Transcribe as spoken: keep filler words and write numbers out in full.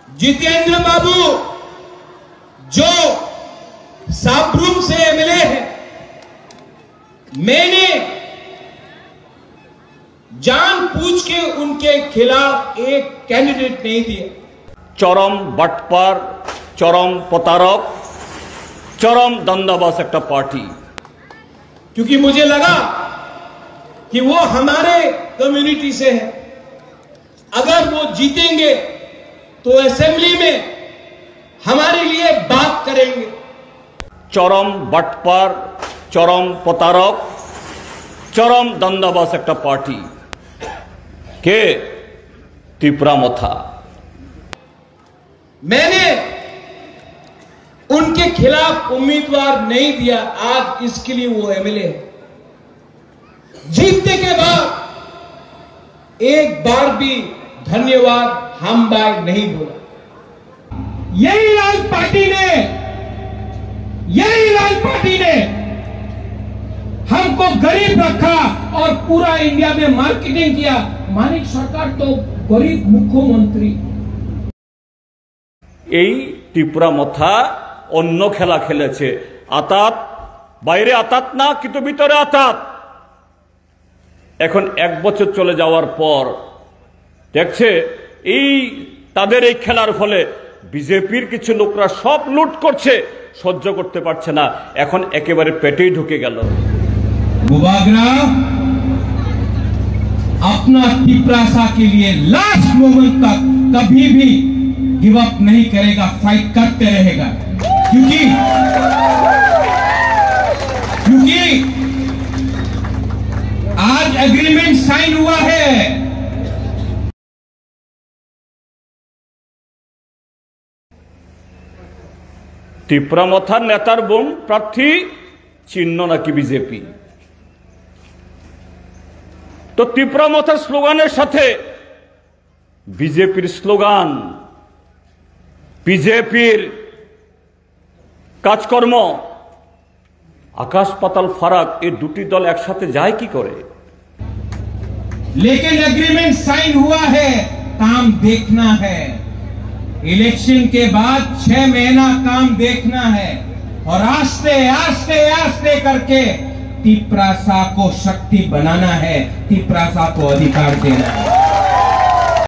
जितेंद्र बाबू जो साबरूम से एमएलए है, मैंने जानबूझ के उनके खिलाफ एक कैंडिडेट नहीं दिया। चरम बटपार, चरम प्रतारक, चरम दंडाबाज एक पार्टी, क्योंकि मुझे लगा कि वो हमारे कम्युनिटी से है। अगर वो जीतेंगे तो असेंबली में हमारे लिए बात करेंगे। चरम बटपार, चरम प्रतारक, चरम दंडाबाज एक पार्टी के तीव्रामथा। मैंने उनके खिलाफ उम्मीदवार नहीं दिया। आज इसके लिए वो एमएलए है। जीतने के बाद एक बार भी धन्यवाद हम भाई नहीं बोला। यही लाल पार्टी ने यही लाल पार्टी ने हमको गरीब रखा और पूरा इंडिया में मार्केटिंग किया। मानिक सरकार तो गरीब मुख्यमंत्री। এই তীব্রামথা অন্য খেলা খেলেছে। আতাত বাইরে আতাত না, কিন্তু ভিতরে আতাত। এখন এক বছর চলে যাওয়ার পর দেখছে এই তাদের এই খেলার ফলে বিজেপির কিছু লোকরা সব লুট করছে, সহ্য করতে পারছে না, এখন একেবারে পেটেই ঢুকে গেল। मुबागरा अपना तिपरासा के लिए लास्ट मोमेंट तक कभी भी गिव अप नहीं करेगा, फाइट करते रहेगा। क्योंकि क्योंकि आज एग्रीमेंट साइन हुआ है। তীব্রামথার নেতার বোন প্রার্থী চিহ্ন নাকি বিজেপি। তো তীব্রামথার স্লোগানের সাথে বিজেপির স্লোগান, বিজেপির কাজকর্ম আকাশ পাতাল ফারাক। এই দুটি দল একসাথে যায় কি করে? लेकिन एग्रीमेंट साइन हुआ है, काम देखना है। इलेक्शन के बाद छह महीना काम देखना है और आस्ते आस्ते आस्ते करके तिपरासा को शक्ति बनाना है, तिपरासा को अधिकार देना है।